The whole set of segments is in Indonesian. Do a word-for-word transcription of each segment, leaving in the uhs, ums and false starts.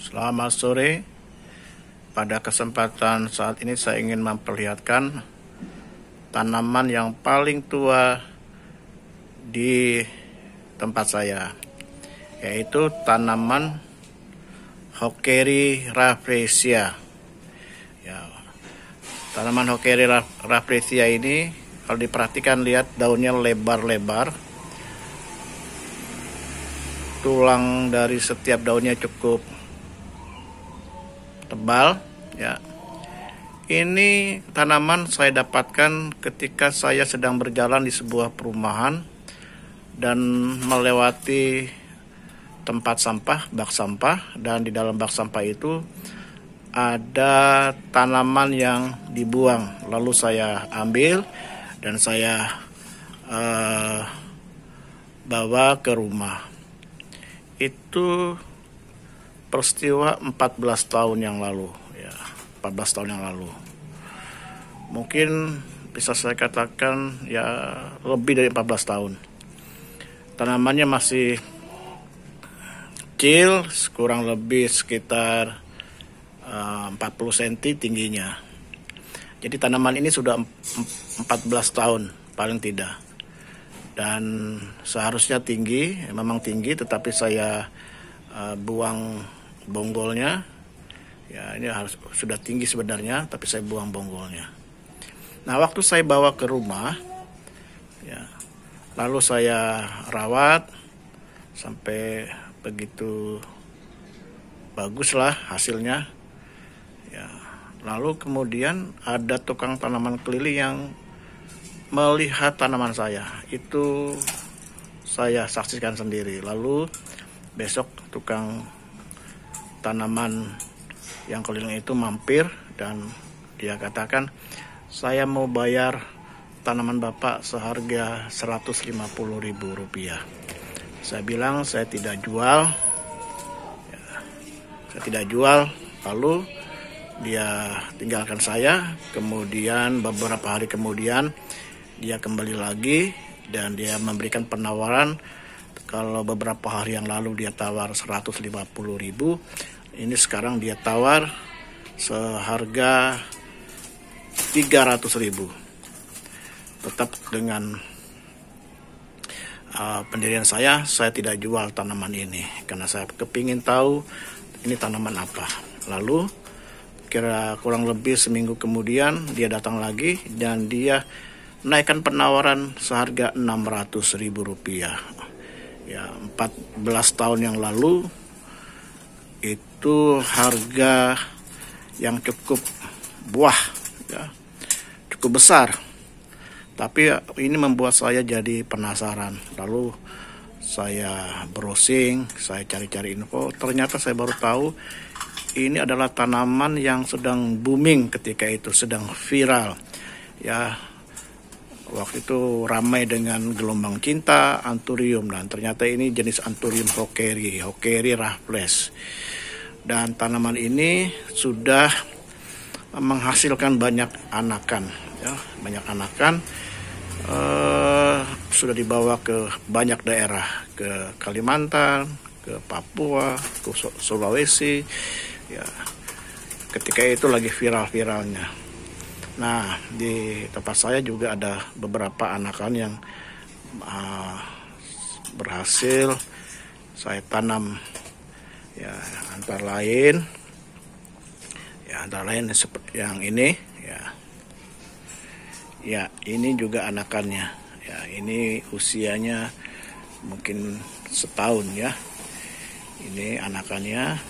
Selamat sore. Pada kesempatan saat ini saya ingin memperlihatkan tanaman yang paling tua di tempat saya, yaitu tanaman Hawkeri rafflesia. Ya, tanaman Hawkeri rafflesia ini kalau diperhatikan, lihat daunnya lebar-lebar. Tulang dari setiap daunnya cukup tebal, ya. Ini tanaman saya dapatkan ketika saya sedang berjalan di sebuah perumahan dan melewati tempat sampah, bak sampah, dan di dalam bak sampah itu ada tanaman yang dibuang. Lalu saya ambil dan saya uh, bawa ke rumah. Itu peristiwa empat belas tahun yang lalu, ya, empat belas tahun yang lalu. Mungkin bisa saya katakan ya lebih dari empat belas tahun. Tanamannya masih kecil, kurang lebih sekitar uh, empat puluh sentimeter tingginya. Jadi tanaman ini sudah empat belas tahun paling tidak. Dan seharusnya tinggi, memang tinggi, tetapi saya uh, buang bonggolnya. Ya, ini harus sudah tinggi sebenarnya, tapi saya buang bonggolnya. Nah, waktu saya bawa ke rumah, ya, lalu saya rawat sampai begitu baguslah hasilnya. Ya, lalu kemudian ada tukang tanaman keliling yang melihat tanaman saya. Itu saya saksikan sendiri. Lalu besok tukang tanaman yang keliling itu mampir dan dia katakan, saya mau bayar tanaman Bapak seharga seratus lima puluh ribu rupiah. Saya bilang saya tidak jual, ya, saya tidak jual. Lalu dia tinggalkan saya. Kemudian beberapa hari kemudian dia kembali lagi dan dia memberikan penawaran. Kalau beberapa hari yang lalu dia tawar seratus lima puluh ribu, ini sekarang dia tawar seharga tiga ratus ribu. Tetap dengan uh, pendirian saya, saya tidak jual tanaman ini karena saya kepingin tahu ini tanaman apa. Lalu kira kurang lebih seminggu kemudian dia datang lagi dan dia naikkan penawaran seharga enam ratus ribu rupiah. Ya, empat belas tahun yang lalu itu harga yang cukup buah, ya, cukup besar. Tapi ini membuat saya jadi penasaran. Lalu saya browsing, saya cari-cari info. Ternyata saya baru tahu ini adalah tanaman yang sedang booming ketika itu, sedang viral. Ya, waktu itu ramai dengan gelombang cinta, anthurium, dan ternyata ini jenis anthurium Hawkeri, Hawkeri rafflesia. Dan tanaman ini sudah menghasilkan banyak anakan, ya, banyak anakan. Uh, sudah dibawa ke banyak daerah, ke Kalimantan, ke Papua, ke Sulawesi. Ya, ketika itu lagi viral-viralnya. Nah, di tempat saya juga ada beberapa anakan yang uh, berhasil saya tanam. Ya, antara lain, ya antara lain seperti yang ini. Ya, ya ini juga anakannya. Ya, ini usianya mungkin setahun ya. Ini anakannya.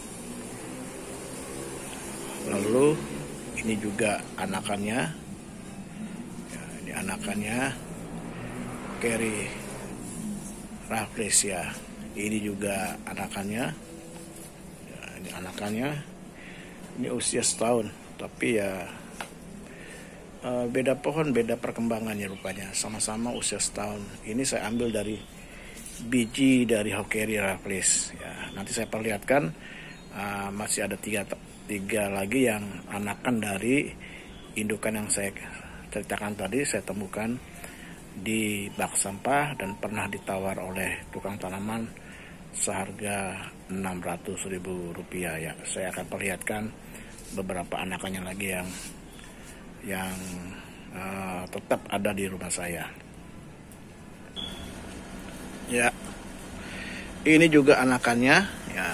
Lalu ini juga anakannya, ya, ini anakannya Hawkeri rafflesia. Ini juga anakannya, ya, ini anakannya. Ini usia setahun, tapi ya uh, beda pohon, beda perkembangannya rupanya. Sama-sama usia setahun. Ini saya ambil dari biji dari Hawkeri rafflesia. Ya, nanti saya perlihatkan uh, masih ada tiga tiga lagi yang anakan dari indukan yang saya ceritakan tadi. Saya temukan di bak sampah dan pernah ditawar oleh tukang tanaman seharga enam ratus ribu rupiah ya. Saya akan perlihatkan beberapa anakannya lagi yang yang uh, tetap ada di rumah saya. Ya, ini juga anakannya ya.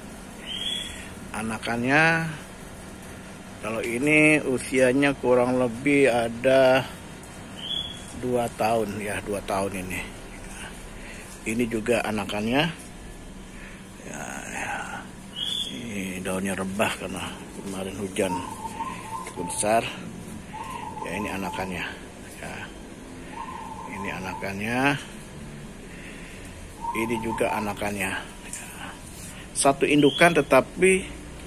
Anakannya kalau ini usianya kurang lebih ada dua tahun ya, dua tahun ini. Ini juga anakannya. Ya, ya. Ini daunnya rebah karena kemarin hujan cukup besar. Ya, ini anakannya. Ya. Ini anakannya. Ini juga anakannya. Ya. Satu indukan tetapi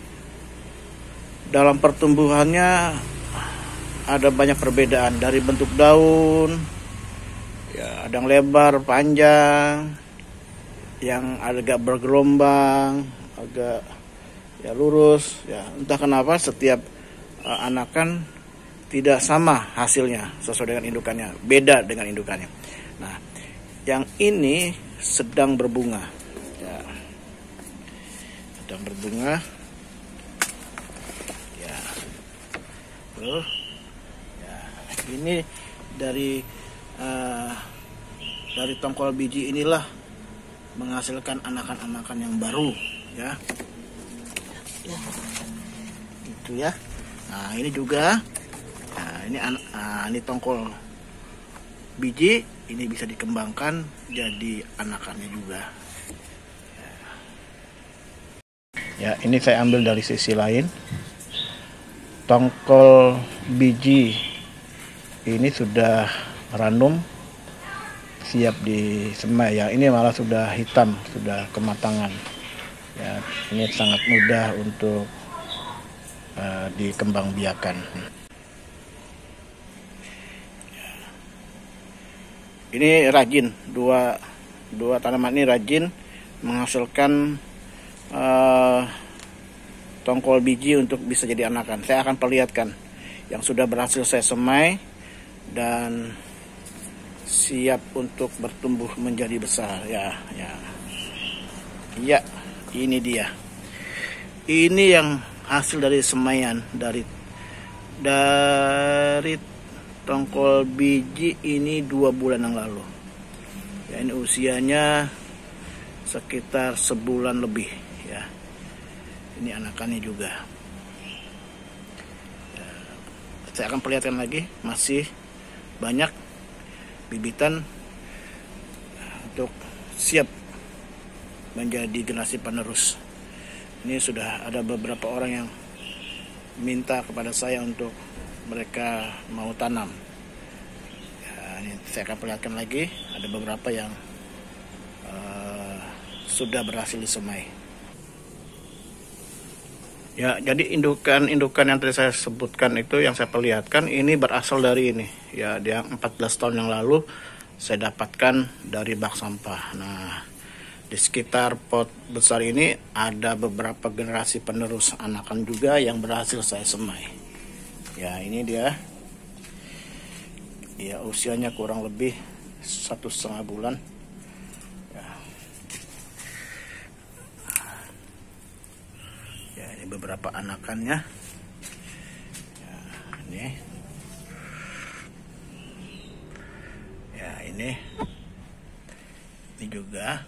dalam pertumbuhannya ada banyak perbedaan dari bentuk daun, ya ada yang lebar, panjang, yang agak bergelombang, agak ya lurus, ya entah kenapa setiap uh, anakan tidak sama hasilnya sesuai dengan indukannya, beda dengan indukannya. Nah, yang ini sedang berbunga, ya sedang berbunga, ya tuh. Ini dari uh, dari tongkol biji inilah menghasilkan anakan-anakan yang baru ya. Ya. Gitu ya. Nah, ini juga nah, ini uh, ini tongkol biji, ini bisa dikembangkan jadi anakannya juga. Ya, ini saya ambil dari sisi lain. Tongkol biji ini sudah ranum, siap disemai ya. Ini malah sudah hitam, sudah kematangan. Ya, ini sangat mudah untuk uh, dikembangbiakan. Ini rajin, dua dua tanaman ini rajin menghasilkan uh, tongkol biji untuk bisa jadi anakan. Saya akan perlihatkan yang sudah berhasil saya semai dan siap untuk bertumbuh menjadi besar ya, ya. Ya, ini dia. Ini yang hasil dari semaian dari dari tongkol biji ini dua bulan yang lalu. Ya, ini usianya sekitar sebulan lebih ya. Ini anakannya juga. Ya, saya akan perlihatkan lagi, masih banyak bibitan untuk siap menjadi generasi penerus. Ini sudah ada beberapa orang yang minta kepada saya untuk mereka mau tanam. Ya, ini saya akan perlihatkan lagi, ada beberapa yang uh, sudah berhasil disemai. Ya, jadi indukan-indukan yang tadi saya sebutkan itu yang saya perlihatkan ini berasal dari ini. Ya, dia empat belas tahun yang lalu saya dapatkan dari bak sampah. Nah, di sekitar pot besar ini ada beberapa generasi penerus anakan juga yang berhasil saya semai. Ya, ini dia. Ya, usianya kurang lebih satu setengah bulan. Beberapa anakannya ya, ini ya ini ini juga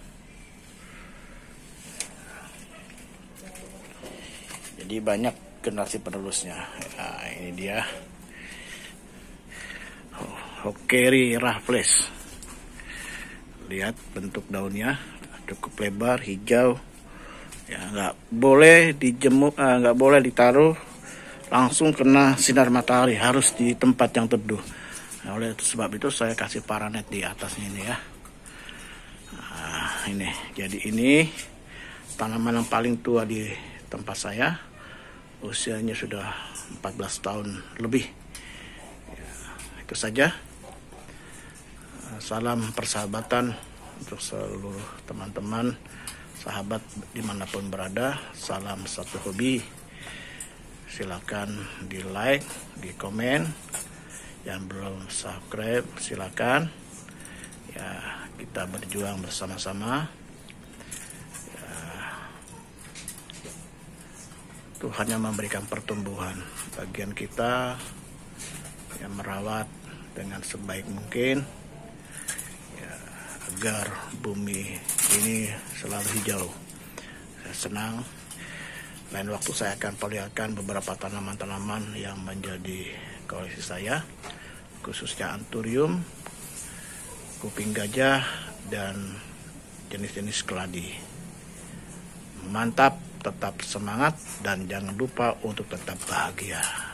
jadi banyak generasi penerusnya ya, ini dia Hokeri Raffles. Lihat bentuk daunnya cukup lebar, hijau. Ya, nggak boleh dijemur, eh, nggak boleh ditaruh langsung kena sinar matahari, harus di tempat yang teduh. Nah, oleh sebab itu saya kasih paranet di atasnya ini ya. Nah, ini, jadi ini tanaman yang paling tua di tempat saya, usianya sudah empat belas tahun lebih. Ya, itu saja. Salam persahabatan untuk seluruh teman-teman, sahabat dimanapun berada. Salam satu hobi. Silakan di like, di komen. Yang belum subscribe silakan. Ya, kita berjuang bersama-sama itu hanya memberikan pertumbuhan. Bagian kita yang merawat dengan sebaik mungkin ya, agar bumi ini selalu hijau. Saya senang. Lain waktu saya akan perlihatkan beberapa tanaman-tanaman yang menjadi koleksi saya, khususnya anthurium, kuping gajah, dan jenis-jenis keladi. Mantap, tetap semangat, dan jangan lupa untuk tetap bahagia.